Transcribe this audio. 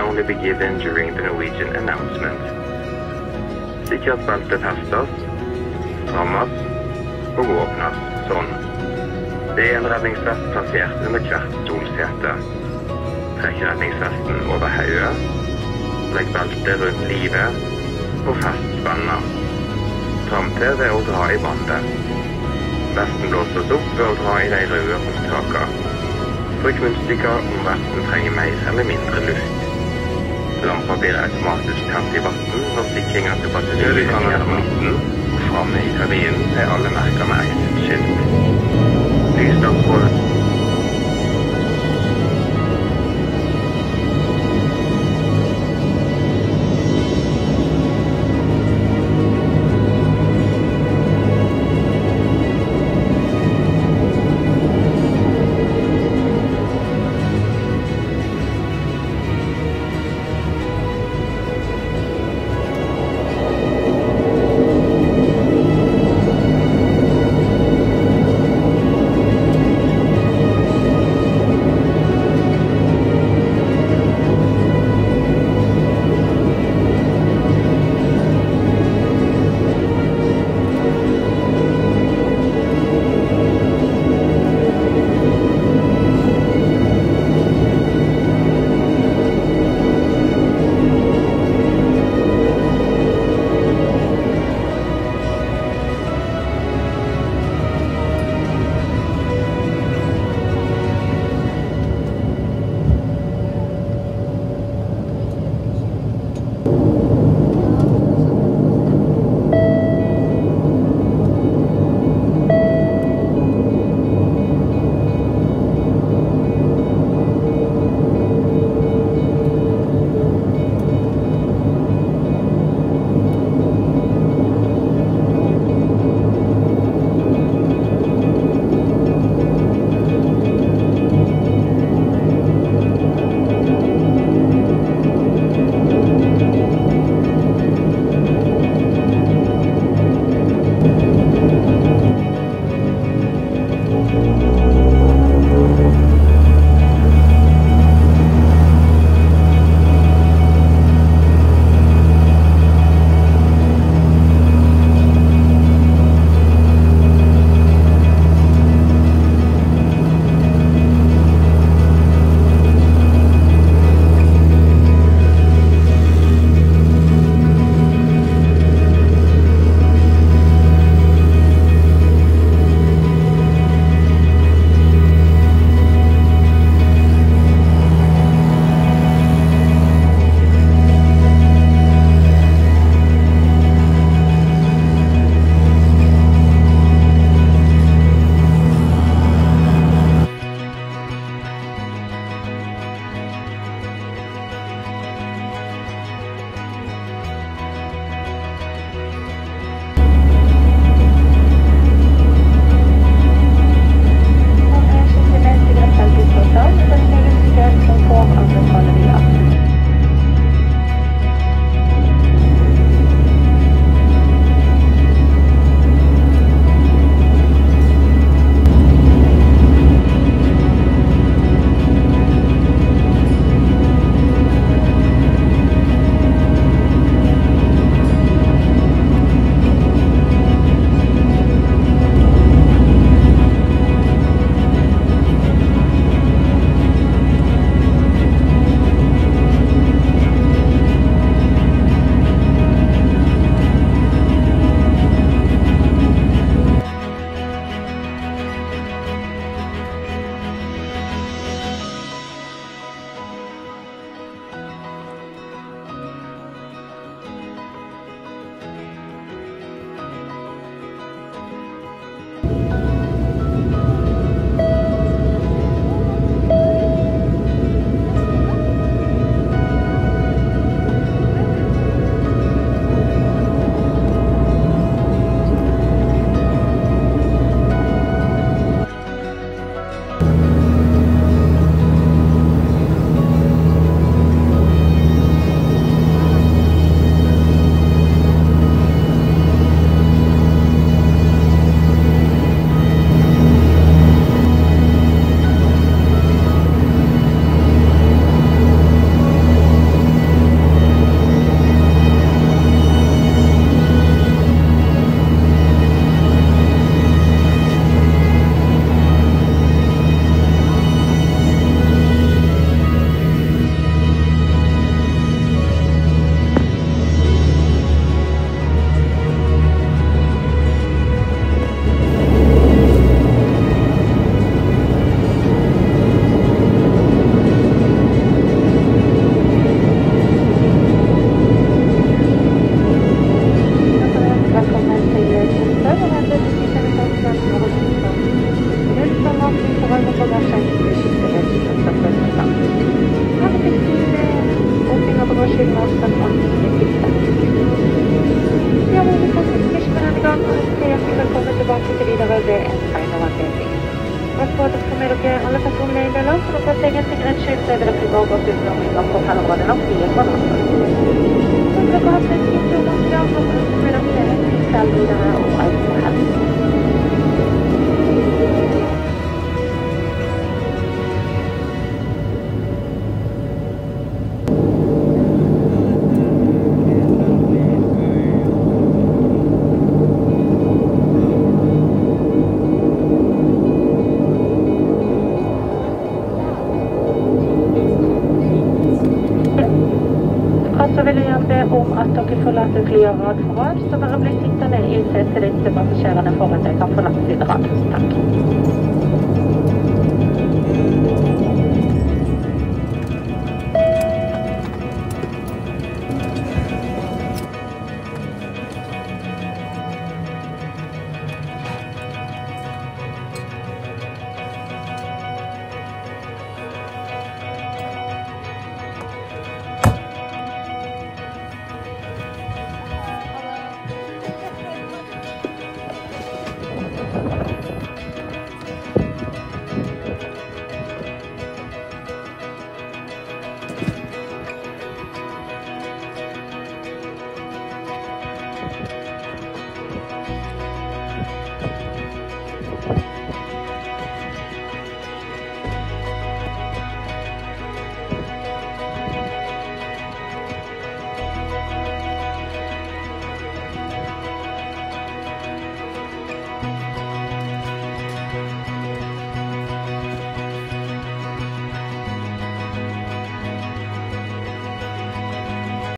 only be given during the Norwegian announcement. Sikkerhetsbeltet festes, strammes og åpnes sånn. Det er en redningsvest plassert under hvert stolsete. Trekk redningsvesten over hodet, legg beltet rundt livet og fest spennet. Stram til ved å dra i bandet. Vesten blåses opp ved å dra i de røde håndtakene. Trykk munnstykker om vesten trenger mer eller mindre luft. Lampa blir automatisk tent i vatten når sikringen til batteriet er ned på midten, og framme i kabinen er alle merker med exit-skilt. Lysdagsråd. har gått ut om innom på halvråden av flyet på natten. Dere har hatt en symptom om det, og så vil dere se kveld videre og alt som helst. Så vil jeg gjerne be om at dere forlater flyet rad for rad, så bare bli sittende i setet ditt til passasjerene foran deg kan forlate sin rad. Takk.